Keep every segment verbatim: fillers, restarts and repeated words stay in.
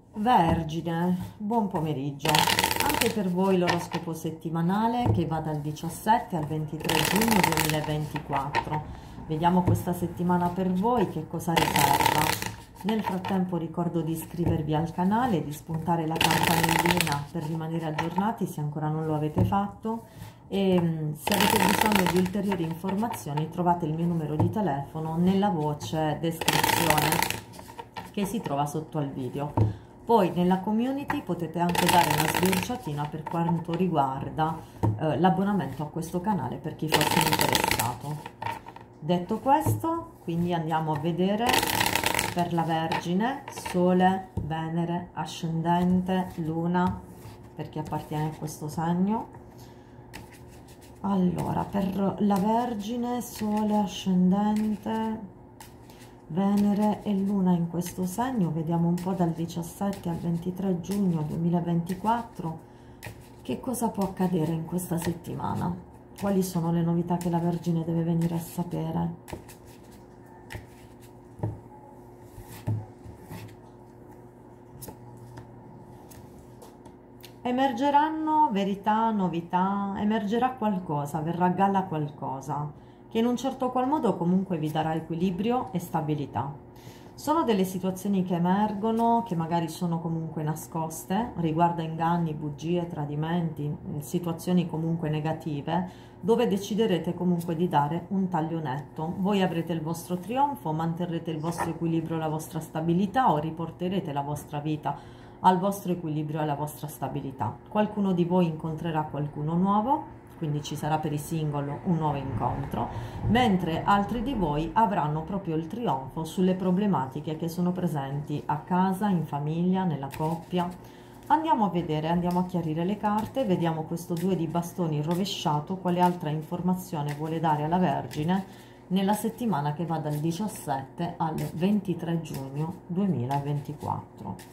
Vergine, buon pomeriggio. Anche per voi l'oroscopo settimanale che va dal diciassette al ventitré giugno duemilaventiquattro. Vediamo questa settimana per voi che cosa riserva. Nel frattempo ricordo di iscrivervi al canale e di spuntare la campanellina per rimanere aggiornati se ancora non lo avete fatto. E se avete bisogno di ulteriori informazioni trovate il mio numero di telefono nella voce descrizione che si trova sotto al video. Poi nella community potete anche dare una sbirciatina per quanto riguarda eh, l'abbonamento a questo canale per chi fosse interessato. Detto questo, quindi andiamo a vedere per la Vergine, Sole, Venere, Ascendente, Luna, per chi appartiene a questo segno. Allora, per la Vergine, Sole, Ascendente, Venere e Luna in questo segno, vediamo un po' dal diciassette al ventitré giugno duemilaventiquattro che cosa può accadere in questa settimana, quali sono le novità che la Vergine deve venire a sapere. Emergeranno verità, novità, emergerà qualcosa, verrà a galla qualcosa che in un certo qual modo comunque vi darà equilibrio e stabilità. Sono delle situazioni che emergono, che magari sono comunque nascoste, riguarda inganni, bugie, tradimenti, situazioni comunque negative, dove deciderete comunque di dare un taglio netto. Voi avrete il vostro trionfo, manterrete il vostro equilibrio e la vostra stabilità o riporterete la vostra vita al vostro equilibrio e alla vostra stabilità. Qualcuno di voi incontrerà qualcuno nuovo, quindi ci sarà per i single un nuovo incontro, mentre altri di voi avranno proprio il trionfo sulle problematiche che sono presenti a casa, in famiglia, nella coppia. Andiamo a vedere, andiamo a chiarire le carte, vediamo questo due di bastoni rovesciato, quale altra informazione vuole dare alla Vergine nella settimana che va dal diciassette al ventitré giugno duemilaventiquattro.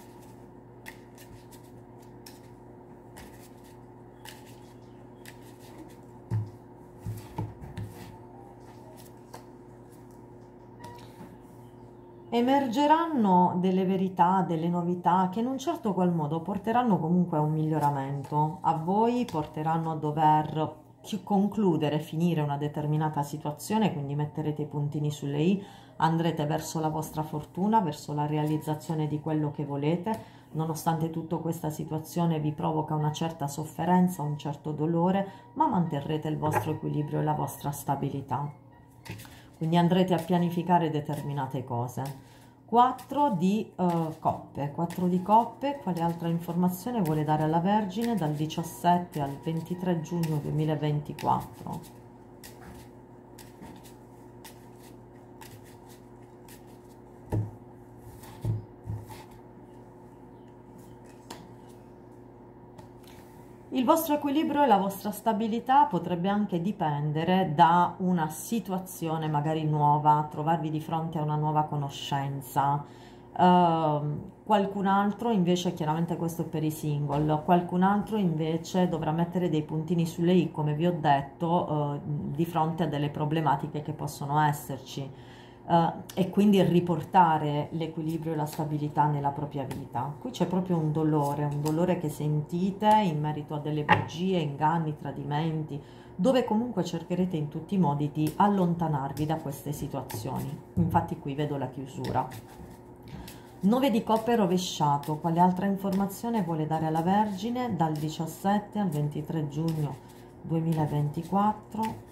Emergeranno delle verità, delle novità che in un certo qual modo porteranno comunque a un miglioramento. A voi porteranno a dover concludere, finire una determinata situazione, quindi metterete i puntini sulle i, andrete verso la vostra fortuna, verso la realizzazione di quello che volete. Nonostante tutto, questa situazione vi provoca una certa sofferenza, un certo dolore, ma manterrete il vostro equilibrio e la vostra stabilità. Quindi andrete a pianificare determinate cose. quattro di uh, coppe, quattro di coppe, quale altra informazione vuole dare alla Vergine dal diciassette al ventitré giugno duemilaventiquattro? Il vostro equilibrio e la vostra stabilità potrebbe anche dipendere da una situazione magari nuova, trovarvi di fronte a una nuova conoscenza. Uh, qualcun altro invece, chiaramente questo è per i single, qualcun altro invece dovrà mettere dei puntini sulle i, come vi ho detto, uh, di fronte a delle problematiche che possono esserci. Uh, e quindi riportare l'equilibrio e la stabilità nella propria vita. Qui c'è proprio un dolore, un dolore che sentite in merito a delle bugie, inganni, tradimenti, dove comunque cercherete in tutti i modi di allontanarvi da queste situazioni. Infatti qui vedo la chiusura. nove di coppe rovesciato, quale altra informazione vuole dare alla Vergine dal diciassette al ventitré giugno duemilaventiquattro?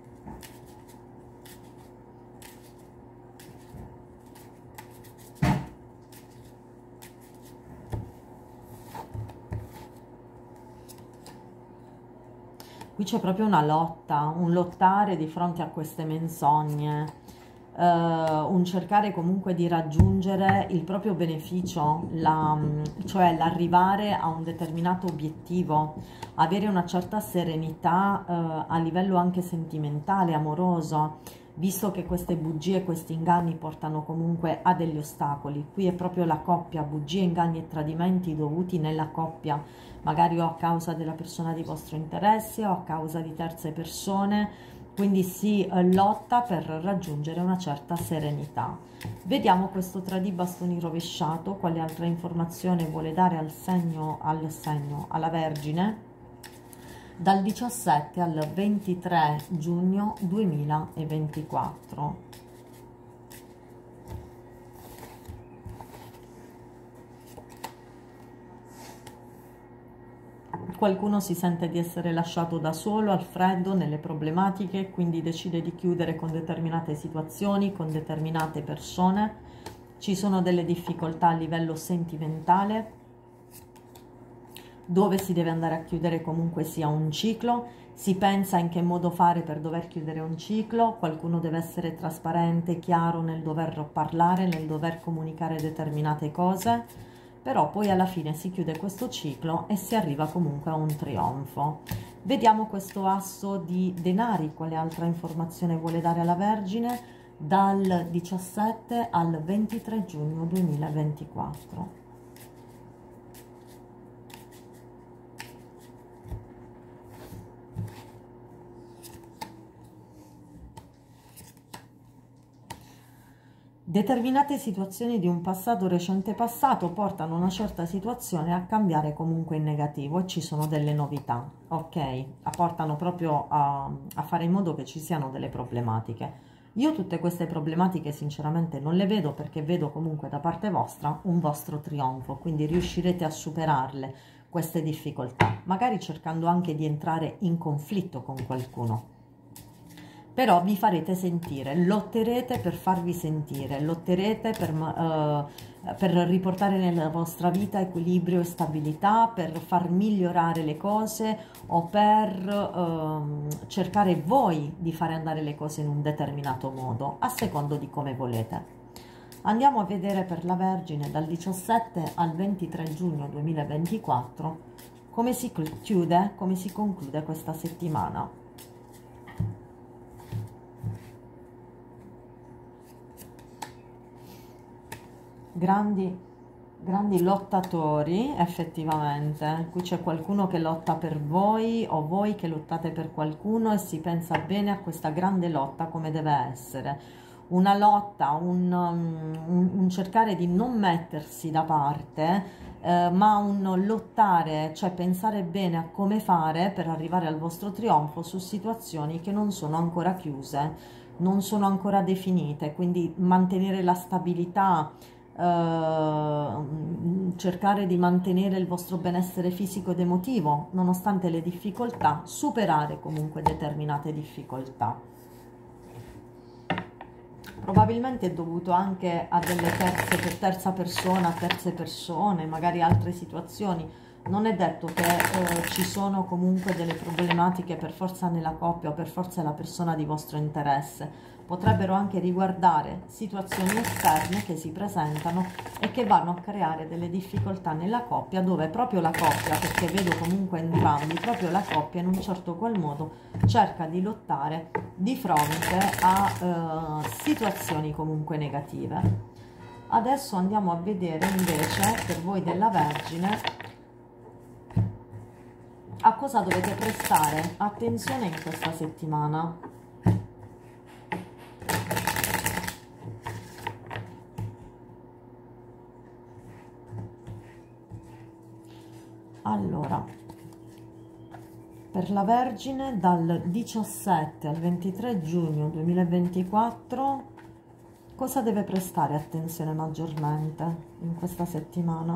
Qui c'è proprio una lotta, un lottare di fronte a queste menzogne, eh, un cercare comunque di raggiungere il proprio beneficio, la, cioè l'arrivare a un determinato obiettivo, avere una certa serenità eh, a livello anche sentimentale, amoroso, visto che queste bugie, questi inganni portano comunque a degli ostacoli. Qui è proprio la coppia, bugie, inganni e tradimenti dovuti nella coppia, magari o a causa della persona di vostro interesse o a causa di terze persone quindi si eh, lotta per raggiungere una certa serenità. Vediamo questo tre di bastoni rovesciato, quale altra informazione vuole dare al segno, al segno, alla Vergine, dal diciassette al ventitré giugno duemilaventiquattro. Qualcuno si sente di essere lasciato da solo, al freddo, nelle problematiche, quindi decide di chiudere con determinate situazioni, con determinate persone. Ci sono delle difficoltà a livello sentimentale, dove si deve andare a chiudere comunque sia un ciclo, si pensa in che modo fare per dover chiudere un ciclo, qualcuno deve essere trasparente, chiaro nel dover parlare, nel dover comunicare determinate cose, però poi alla fine si chiude questo ciclo e si arriva comunque a un trionfo. Vediamo questo asso di denari, quale altra informazione vuole dare alla Vergine, dal diciassette al ventitré giugno duemilaventiquattro. Determinate situazioni di un passato recente passato portano una certa situazione a cambiare comunque in negativo e ci sono delle novità, ok? Portano proprio a, a fare in modo che ci siano delle problematiche. Io tutte queste problematiche sinceramente non le vedo, perché vedo comunque da parte vostra un vostro trionfo, quindi riuscirete a superarle queste difficoltà, magari cercando anche di entrare in conflitto con qualcuno. Però vi farete sentire, lotterete per farvi sentire, lotterete per, uh, per riportare nella vostra vita equilibrio e stabilità, per far migliorare le cose o per uh, cercare voi di fare andare le cose in un determinato modo, a secondo di come volete. Andiamo a vedere per la Vergine dal diciassette al ventitré giugno duemilaventiquattro come si chiude, come si conclude questa settimana. Grandi, grandi lottatori, effettivamente. Qui c'è qualcuno che lotta per voi o voi che lottate per qualcuno, e si pensa bene a questa grande lotta come deve essere. Una lotta, un, un, un cercare di non mettersi da parte, eh, ma un lottare, cioè pensare bene a come fare per arrivare al vostro trionfo su situazioni che non sono ancora chiuse, non sono ancora definite, quindi mantenere la stabilità, Uh, cercare di mantenere il vostro benessere fisico ed emotivo nonostante le difficoltà, superare comunque determinate difficoltà. Probabilmente è dovuto anche a delle terze, per terza persona, terze persone, magari altre situazioni. Non è detto che eh, ci sono comunque delle problematiche per forza nella coppia o per forza la persona di vostro interesse. Potrebbero anche riguardare situazioni esterne che si presentano e che vanno a creare delle difficoltà nella coppia, dove proprio la coppia, perché vedo comunque entrambi, proprio la coppia in un certo qual modo cerca di lottare di fronte a eh, situazioni comunque negative. Adesso andiamo a vedere invece per voi della Vergine a cosa dovete prestare attenzione in questa settimana. Allora, per la Vergine dal diciassette al ventitré giugno duemilaventiquattro cosa deve prestare attenzione maggiormente in questa settimana?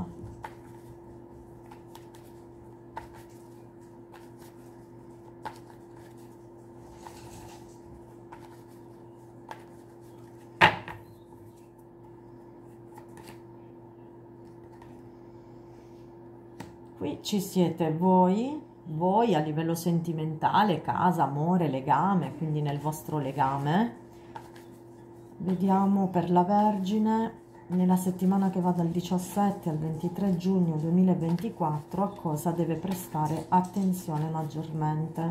Qui ci siete voi, voi a livello sentimentale, casa, amore, legame, quindi nel vostro legame. Vediamo per la Vergine, nella settimana che va dal diciassette al ventitré giugno duemilaventiquattro, a cosa deve prestare attenzione maggiormente.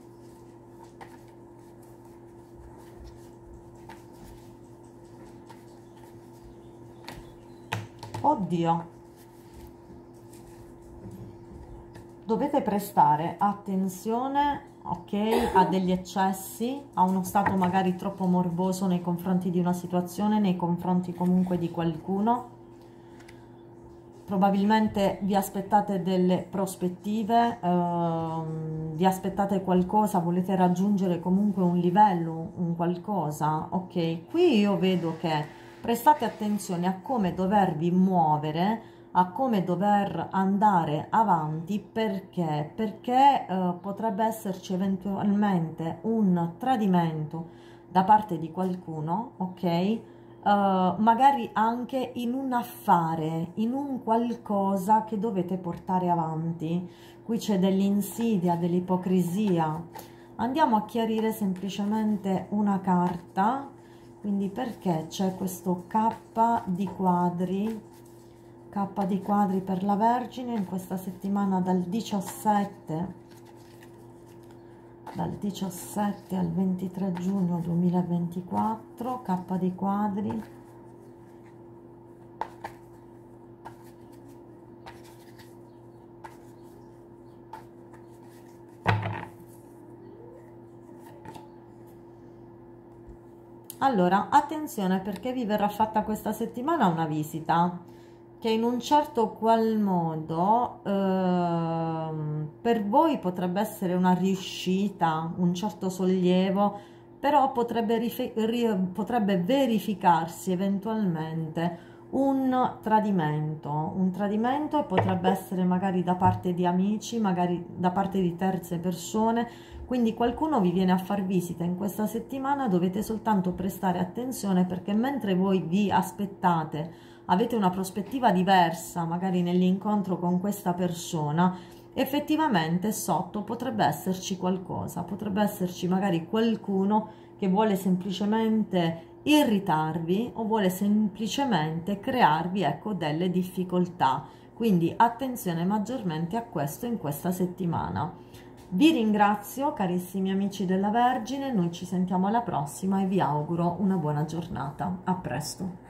Oddio! Dovete prestare attenzione ok? A degli eccessi, a uno stato magari troppo morboso nei confronti di una situazione, nei confronti comunque di qualcuno. Probabilmente vi aspettate delle prospettive, ehm, vi aspettate qualcosa, volete raggiungere comunque un livello, un qualcosa, ok? Qui io vedo che prestate attenzione a come dovervi muovere, a come dover andare avanti, perché? Perché eh, potrebbe esserci eventualmente un tradimento da parte di qualcuno, ok? Uh, magari anche in un affare, in un qualcosa che dovete portare avanti. Qui c'è dell'insidia, dell'ipocrisia. Andiamo a chiarire semplicemente una carta, quindi perché c'è questo K di quadri, K di quadri per la Vergine in questa settimana dal diciassette dal diciassette al ventitré giugno duemilaventiquattro, K di quadri. Allora, attenzione, perché vi verrà fatta questa settimana una visita che in un certo qual modo ehm, per voi potrebbe essere una riuscita, un certo sollievo, però potrebbe, ri potrebbe verificarsi eventualmente un tradimento, un tradimento e potrebbe essere magari da parte di amici, magari da parte di terze persone. Quindi qualcuno vi viene a far visita in questa settimana, dovete soltanto prestare attenzione, perché mentre voi vi aspettate, avete una prospettiva diversa magari nell'incontro con questa persona, effettivamente sotto potrebbe esserci qualcosa, potrebbe esserci magari qualcuno che vuole semplicemente irritarvi o vuole semplicemente crearvi, ecco, delle difficoltà. Quindi attenzione maggiormente a questo in questa settimana. Vi ringrazio carissimi amici della Vergine, noi ci sentiamo alla prossima e vi auguro una buona giornata. A presto.